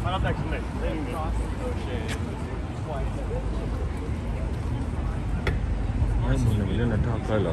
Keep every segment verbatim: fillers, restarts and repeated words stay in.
Ai, mă, Emiliana, ta acolo.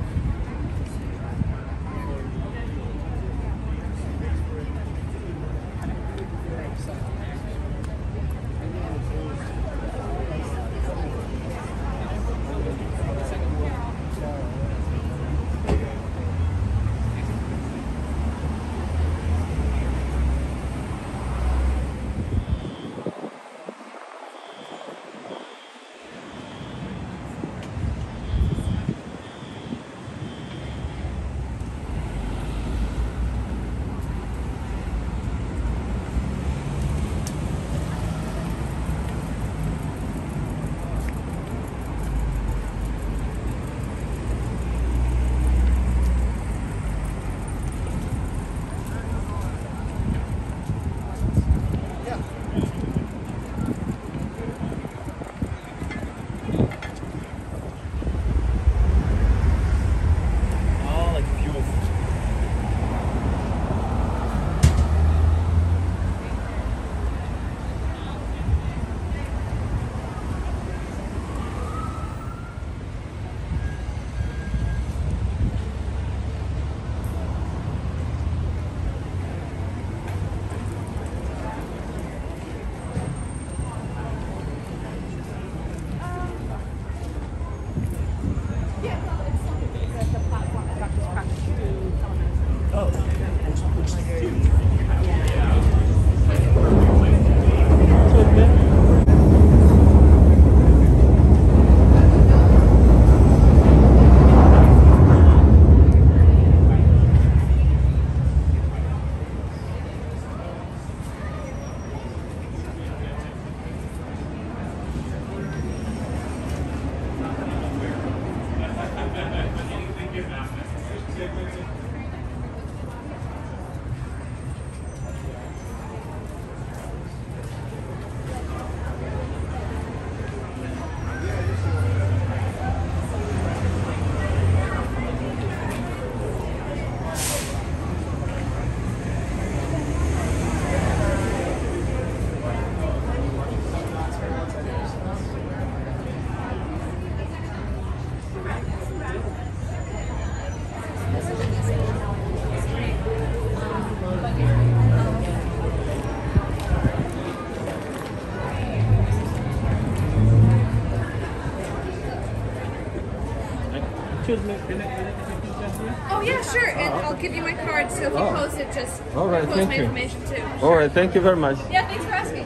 Excuse me, can I, can I take a picture here? Oh yeah, sure. And I'll give you my card, so if you Oh. post it, just All right, post thank my you. information too. All right, thank you very much. Yeah, thanks for asking.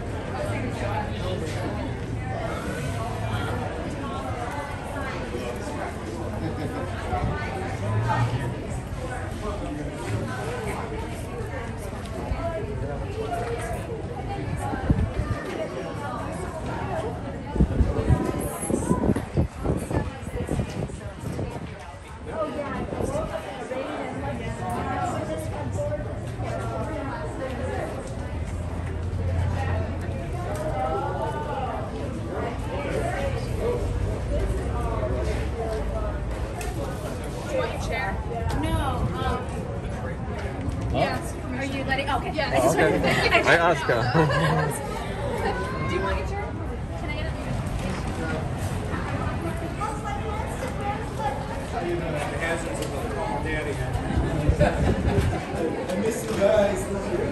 Are you letting? Okay. Yeah. I just Okay. wanted to- I asked her. Do you want your chair? Can I get a? The hazards of the call daddy. I miss you guys.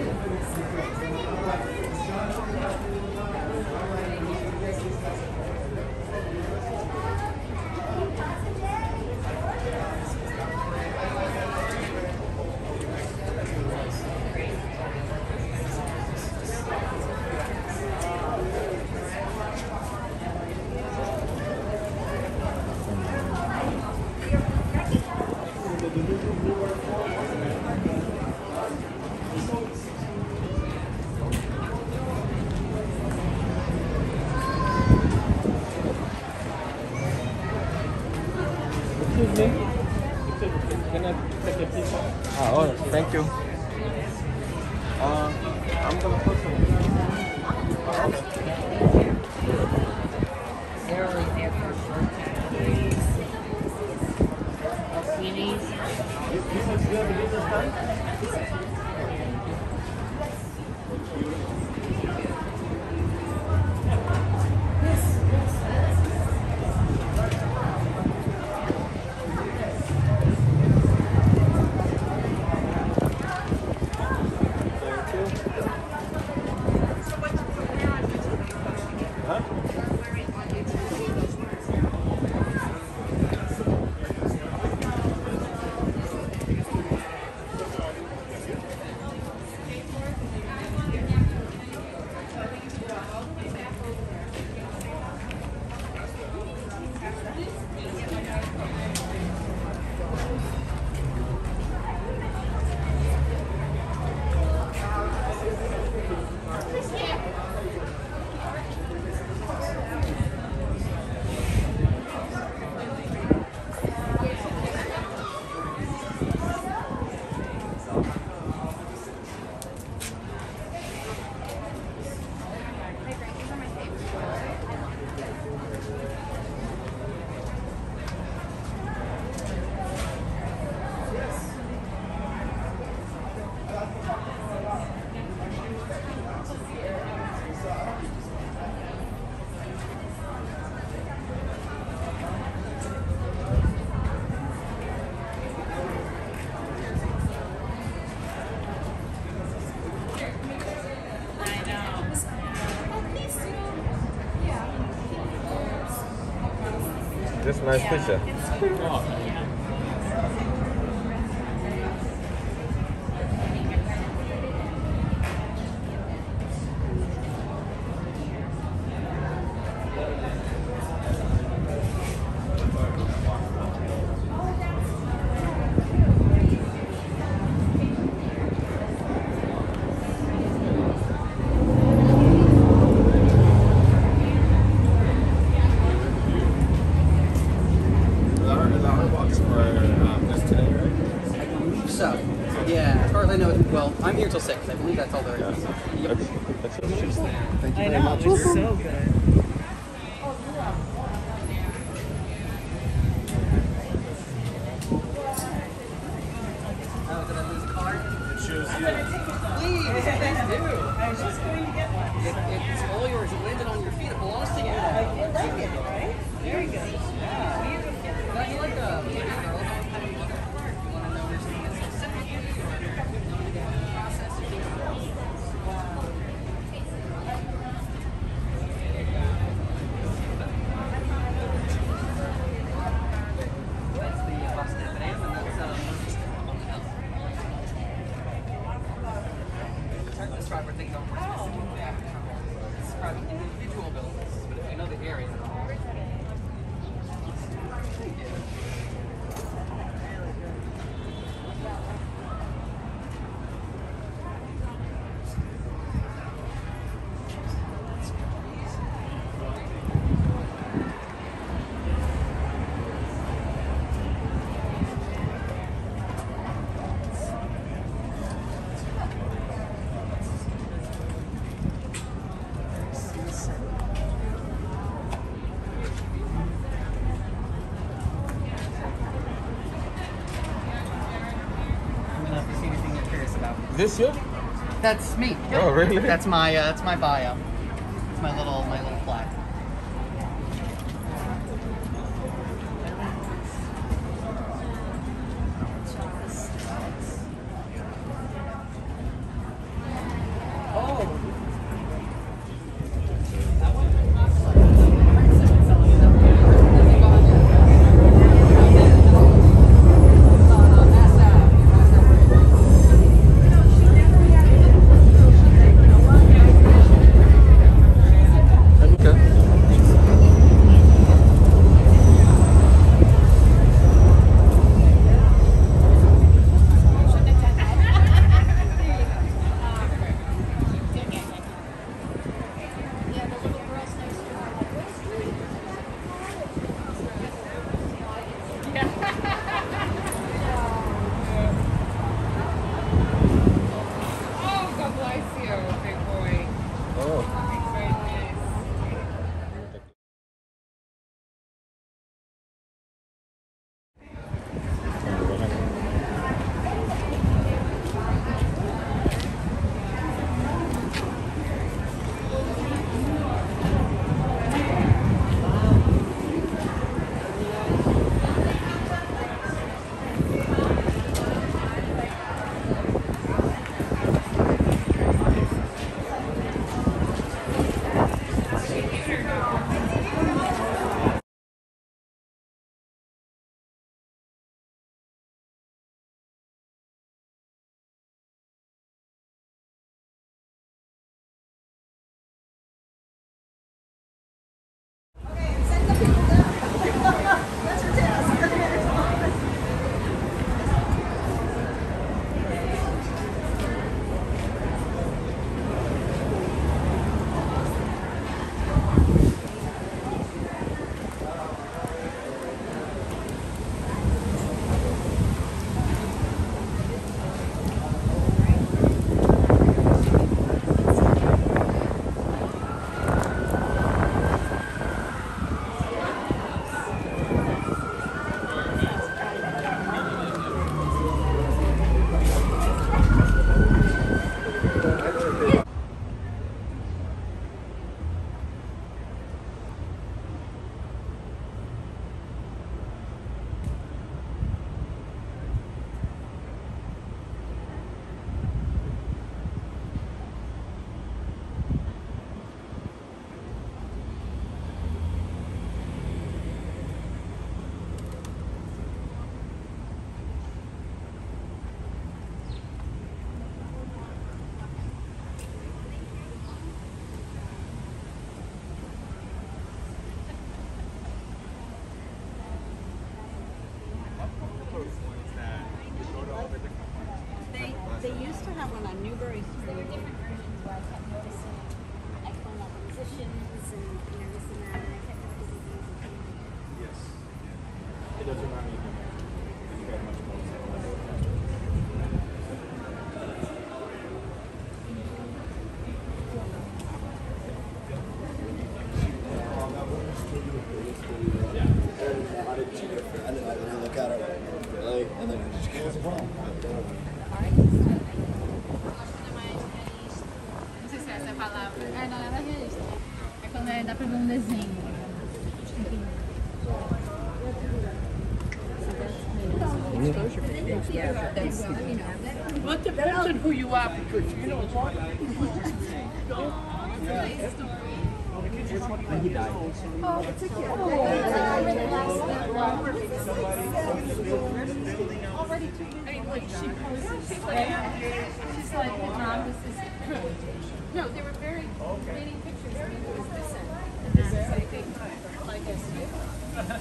Excuse me. Can I take a picture? Ah, all right, thank you. Uh, I'm gonna put some. Sarah's there for her birthday. Sweeties. This is good. This is done. this a nice picture? So, yeah, as far as I know, well, I'm here till six. I believe that's all there is. Yep. That's, that's it. Thank you I very know, much. it's so good. Oh, did I lose a card? It shows you. Please, please do. I was just going to get one. It, it's all yours. It landed on your feet. It belongs to you. I feel like it, right? Very good. Yeah. Now, you like a baby girl? How do you want it? You want to know where something is specifically, or you want to get the process of being a girl? That's the uh, bus step and that's uh, on the hill. Trying to describe where things are more specifically. I have trouble describing individual buildings, but if you know the area at all. Thank you. I'm gonna have to see anything you're curious about. This year? That's me. Oh, really? That's my uh, that's my bio. It's my little my little plaque. Oh. Okay. one on Newbury There were Street. different versions where I kept noticing, like, phone up musicians and, you know, this and that, and I kept noticing things that came in. Yes. It does remind me of you. You got much more to say. I didn't like really look at it. Like, and then it just goes wrong. Não sei se é essa a palavra. É, não, ela é realista. É quando é, dá pra ver um desenho. Exposure pictures, yeah, but that's, you know. Well, it depends on who you are, Patricia. You know, it's like, And he died. I mean, like, she posted, she's like, she's like, Mom, this is, no, they were very, many pictures, and it was this end, and that's, I think, like, I see.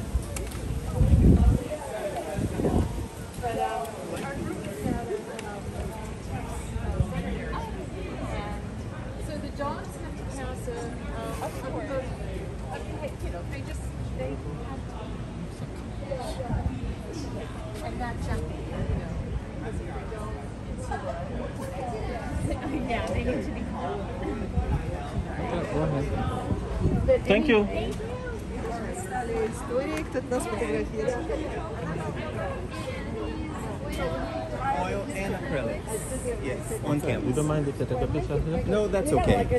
But, um, our group is out of, um, and so the dogs have to pass a, um, of course, a, you know, they just, they have to, and not jumping, you know, because if they don't, it's, yeah, they need to be calm. Go ahead. Thank you. Истории, кто-то нас фотографирует. Oil and acrylics. Yes, on You canvas. don't mind if I take a picture of it? No, that's okay.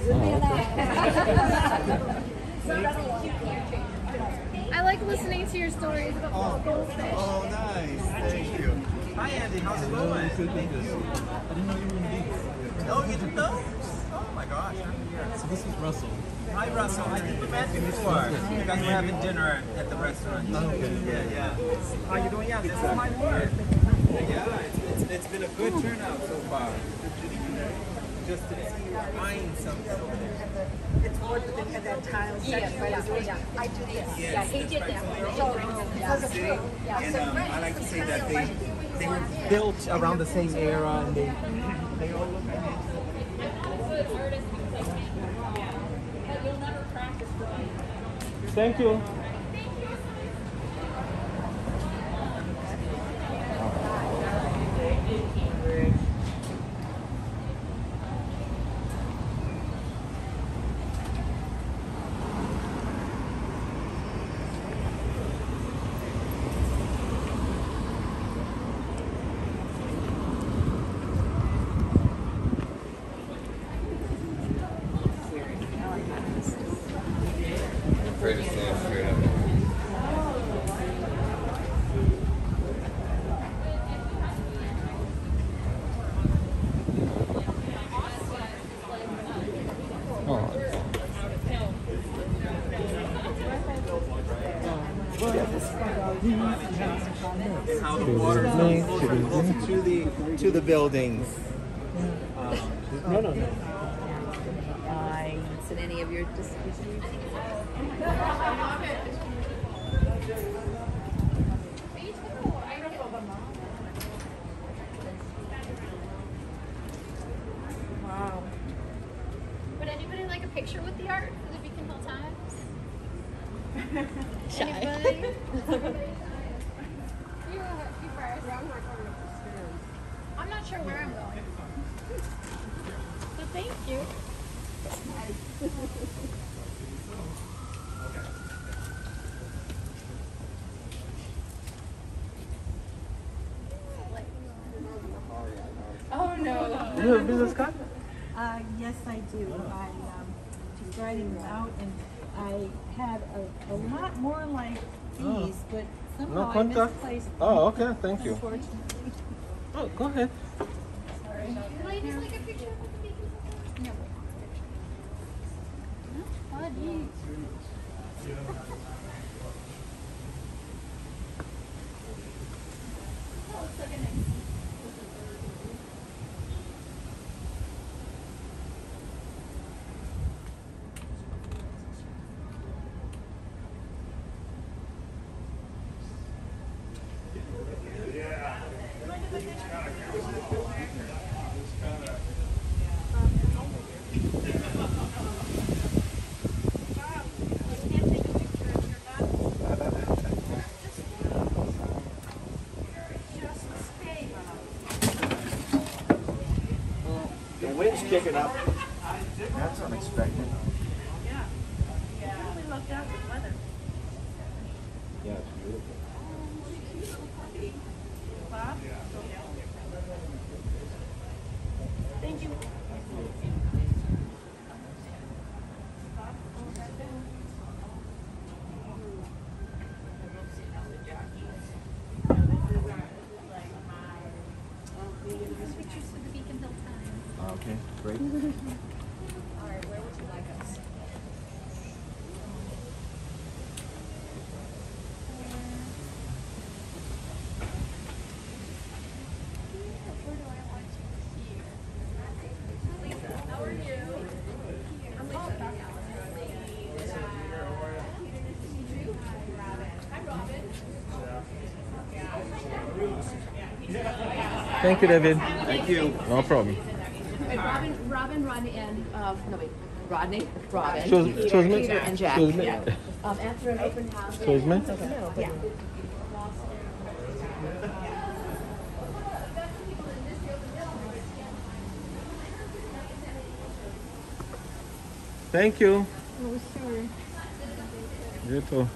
I like listening to your stories about the goldfish. Oh, nice. Thank you. Hi, Andy. How's it going? Thank you. I didn't know you were going to be. Oh, you didn't know? Oh my gosh, I'm here. So this is Russell. Hi, Russell. I think we met before. You guys were having dinner at the restaurant. Okay. Yeah, yeah. How you doing? Yeah, this is my work. Yeah, it's, it's, it's been a good turnout so far. Just to see you buying something over there. It's more that they had that tile section right after. I do this. Yeah, he did that. Because See? And um, I like to say that they they were built around the same era and they they all look Thank you. Afraid to stand straight up. how the water flows to the to the buildings. No, no, no. I, it's in any of your distributions? Wow. Would anybody like a picture with the art for the Beacon Hill Times? Anybody? you, uh, you first. I'm not sure where I'm going. So thank you. Oh no. You have a business card? Uh, yes, I do. I um, just writing them out, and I had a, a lot more like Oh. these, but No somehow I contact? misplaced them. Oh, okay. Thank you. Unfortunately. Oh, go ahead. Ladies like a picture with the Beacon Hill Times? No. Oh, geez. It's kicking up. That's unexpected. We lucked out with weather. Yeah, it's beautiful. Bob? Thank you. Pictures for the Beacon Hill Times. Okay, great. All right, where would you like us? Where do I want you here? Lisa, how are you? I'm Lisa. Hi, Robin. Thank you, David. Thank you. No problem. Wait, Robin, Robin, Rodney, and um, no wait, Rodney, Robin, Shows- Peter, shows me? Peter, and Jack. Shows me? Yeah. Um, after an open house. Excuse me? Yeah. Thank you. Oh, sorry. You too.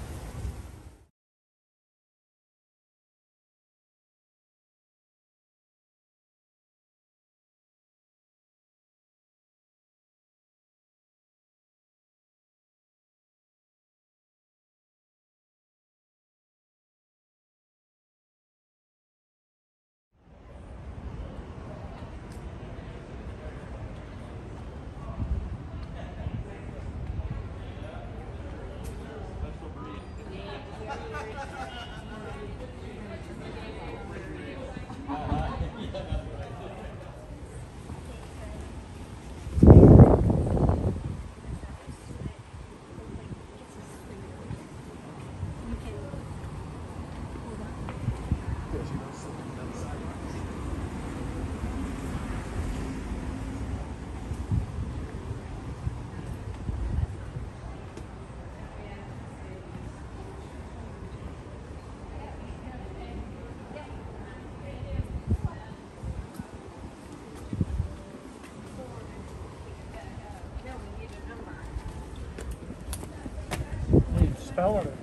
Spell it.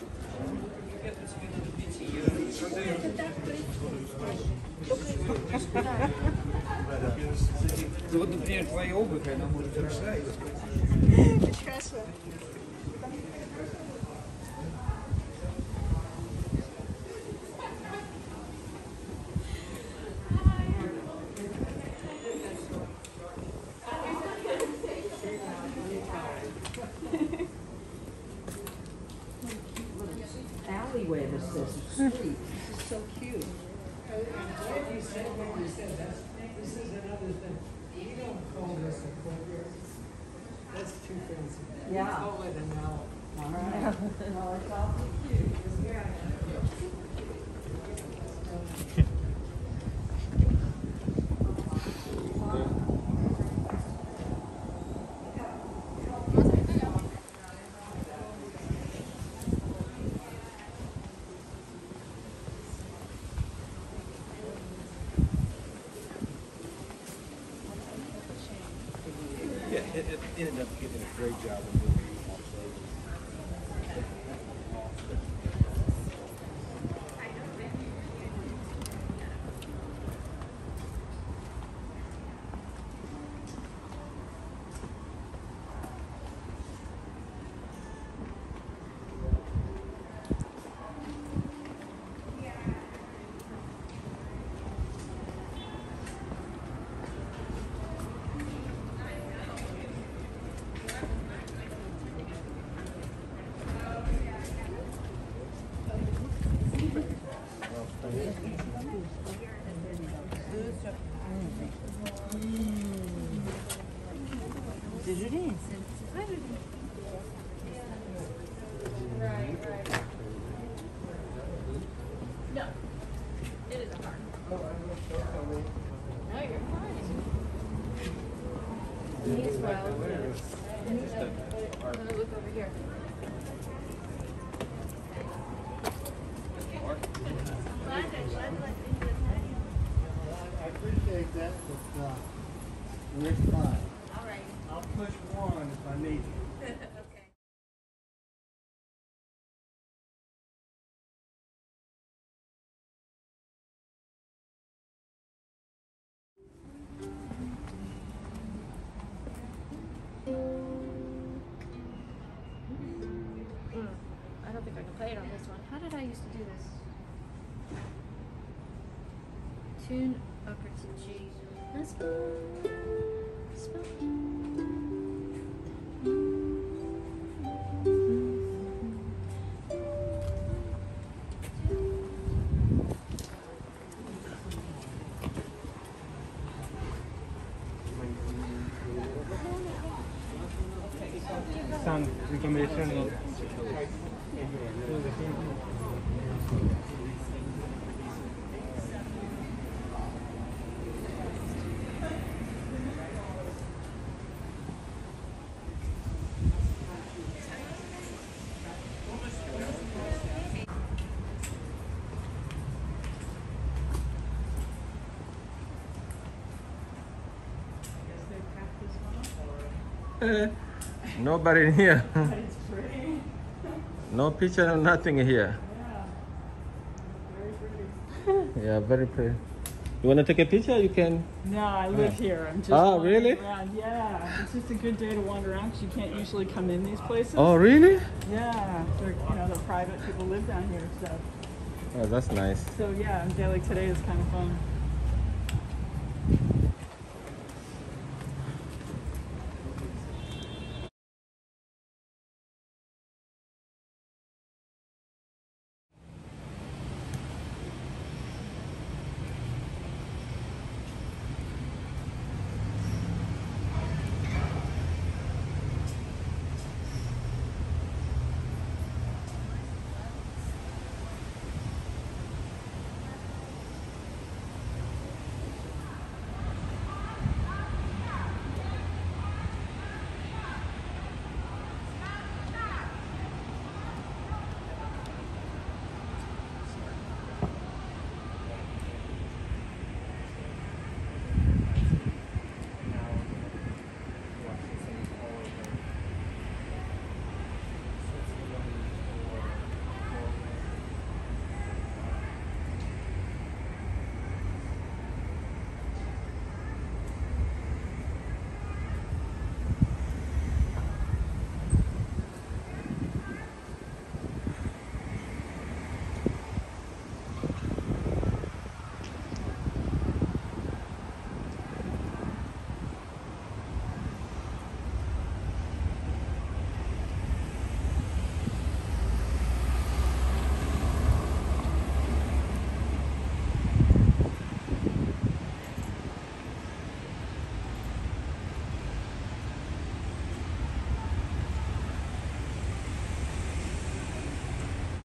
Doe het meteen waar je open bent, dan moet het er schrijven. Alleyway this is. Street. This is so cute. That's too fancy. Yeah. Call it an owl. All right. No, it's awfully cute. Yeah, it, it ended up getting a great job of moving. No, it isn't hard. No, you're fine. He's well. I'm gonna look over here. I appreciate that, but uh, Where's five? All right. I'll push one if I need to. Okay. Mm, I don't think I can play it on this one. How did I used to do this? Tune upper to G. Let's go. Spell. Sound recommendations. Nobody in here. It's pretty. No picture, no nothing here. Yeah. Very pretty. Yeah, very pretty. You want to take a picture? You can. No, I live here. I'm just Oh, wandering really? around. Yeah, it's just a good day to wander around because you can't usually come in these places. Oh, really? Yeah, they're, you know, the private people live down here, so Oh, that's nice. so yeah, a day like today is kind of fun.